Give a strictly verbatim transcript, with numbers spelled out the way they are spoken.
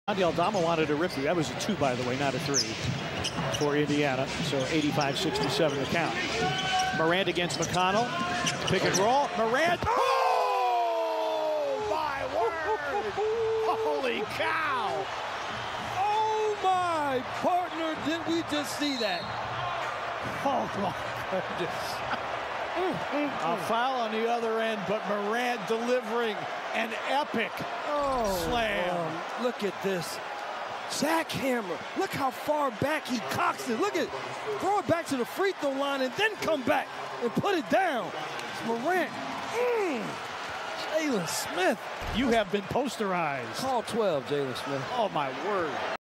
Aldama wanted to rip you. That was a two, by the way, not a three for Indiana. So eighty-five sixty-seven the count. Morant against McConnell. Pick and roll. Morant. Oh, my word. Holy cow. Oh, my partner. Did we just see that? Oh, my goodness. A foul on the other end, but Morant delivering an epic oh, slam. Um, look at this. Jackhammer. Look how far back he cocks it. Look at it. Throw it back to the free throw line and then come back and put it down. It's Morant. Mm. Jalen Smith. You have been posterized. Call twelve, Jalen Smith. Oh, my word.